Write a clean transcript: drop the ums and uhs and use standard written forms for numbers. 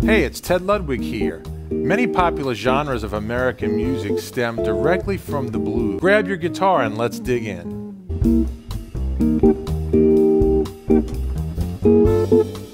Hey, it's Ted Ludwig here. Many popular genres of American music stem directly from the blues. Grab your guitar and let's dig in.